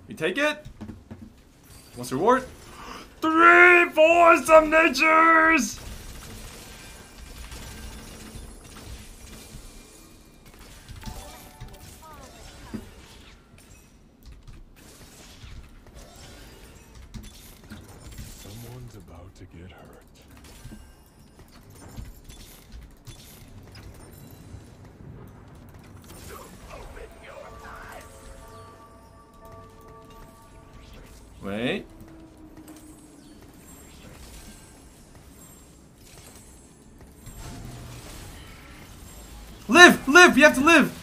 We take it. What's the reward? 3 Force of Natures! Someone's about to get hurt. Wait. Live! Live! You have to live!